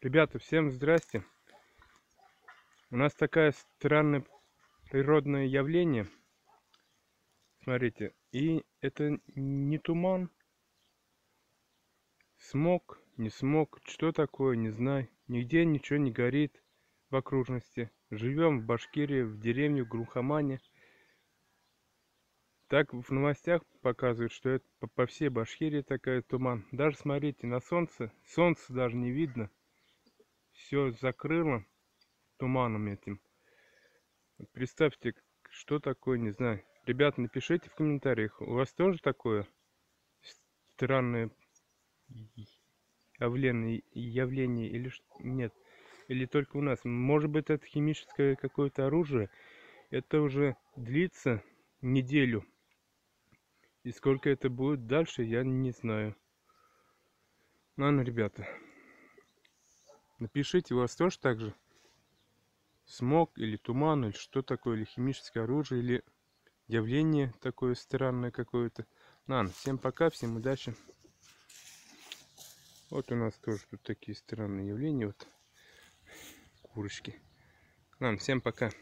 Ребята, всем здрасте. У нас такое странное природное явление. Смотрите, и это не туман, смог, не смог, что такое, не знаю. Нигде ничего не горит в окружности. Живем в Башкирии, в деревне, в Глухомане. Так в новостях показывают, что это по всей Башкирии такая туман. Даже смотрите, на солнце даже не видно. Все закрыло туманом этим. Представьте, что такое, не знаю. Ребята, напишите в комментариях, у вас тоже такое странное явление или нет? Или только у нас? Может быть, это химическое какое-то оружие? Это уже длится неделю. И сколько это будет дальше, я не знаю. Ладно, ребята, напишите, у вас тоже так же? Смог или туман, или что такое, или химическое оружие, или явление такое странное какое-то. Ладно, всем пока, всем удачи. Вот у нас тоже тут такие странные явления, вот курочки. Ладно, всем пока.